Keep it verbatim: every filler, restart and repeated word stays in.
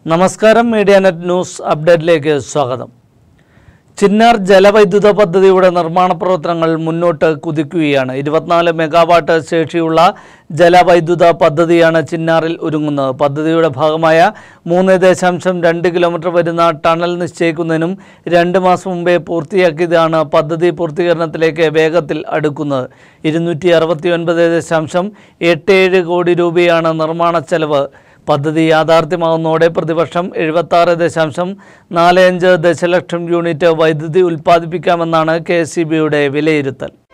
നമസ്കാരം, media net news അപ്ഡേറ്റിലേക്ക് സ്വാഗതം. ചിന്നാർ ജലവൈദ്യുത പദ്ധതിയുടെ നിർമ്മാണ പ്രവർത്തനങ്ങൾ മുന്നോട്ട് കുതിക്കുകയാണ്. ഇരുപത്തിനാല് മെഗാവാട്ട് ശേഷിയുള്ള ജലവൈദ്യുത പദ്ധതിയാണ് ചിന്നാറിൽ ഒരുങ്ങുന്നത്. പദ്ധതിയുടെ ഭാഗമായ മൂന്ന് ദശാംശം രണ്ട് കിലോമീറ്റർ വരുന്ന ടണൽ നിശ്ചയിക്കുന്നതിനും രണ്ട് മാസം മുമ്പേ പൂർത്തിയാക്കിയതാണ് പദ്ധതി പൂർത്തീകരണത്തിലേക്ക് വേഗത്തിൽ അടുക്കുന്നത്. ഇരുന്നൂറ്റി അറുപത്തി ഒൻപത് ദശാംശം എട്ട് ഏഴ് കോടി രൂപയാണ് നിർമ്മാണ ചെലവ്. പദ്ധതി യാഥാർത്ഥ്യമാകുന്നതോടെ പ്രതിവർഷം എഴുപത്താറ് ദശാംശം നാല് അഞ്ച് ദശലക്ഷം യൂണിറ്റ് വൈദ്യുതി ഉൽപ്പാദിപ്പിക്കാമെന്നാണ് കെ എസ് ഇ ബിയുടെ വിലയിരുത്തൽ.